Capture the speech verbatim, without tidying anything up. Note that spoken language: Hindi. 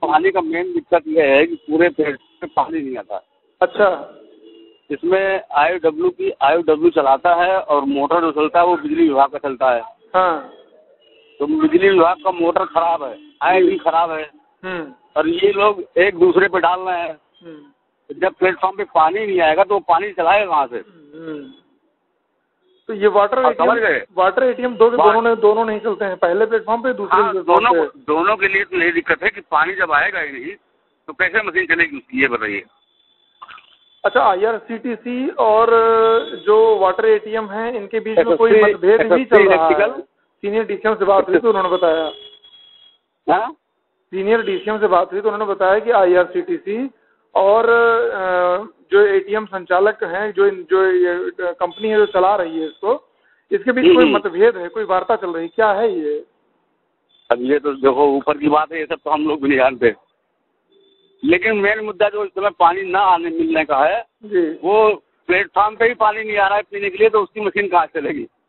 पानी का मेन दिक्कत यह है कि पूरे पेड़ में पानी नहीं आता। अच्छा। इसमें आई डब्ल्यू की आई डब्ल्यू चलाता है और मोटर जो चलता है वो बिजली विभाग का चलता है। हाँ। तो बिजली विभाग का मोटर खराब है, आई भी खराब है और ये लोग एक दूसरे पे डाल रहे हैं। जब प्लेटफॉर्म पे पानी नहीं आएगा तो पानी चलाएगा कहाँ से? तो ये वाटर एटीएम वाटर एटीएम दो दोनों ने दोनों नहीं चलते हैं, पहले प्लेटफॉर्म पे दूसरे हाँ, दोनों दोनों के लिए तो यही दिक्कत है कि पानी जब आएगा ही नहीं तो कैसे मशीन चलेगी उसकी, ये बताइए। अच्छा, आईआरसीटीसी और जो वाटर एटीएम है इनके बीच में कोई मतभेद नहीं चल रहा है? सीनियर डीसीएम से बात हुई तो उन्होंने बताया हाँ? सीनियर डीसीएम से बात हुई तो उन्होंने बताया कि आईआरसीटीसी और जो एटीएम संचालक हैं, जो जो ये कंपनी है जो चला रही है इसको, इसके बीच कोई मतभेद है, कोई वार्ता चल रही, क्या है ये? अब ये तो देखो ऊपर की बात है, ये सब तो हम लोग भी नहीं जानते, लेकिन मेन मुद्दा जो इस समय पानी ना आने मिलने का है जी, वो प्लेटफॉर्म पे ही पानी नहीं आ रहा है पीने के लिए, तो उसकी मशीन कहाँ चलेगी?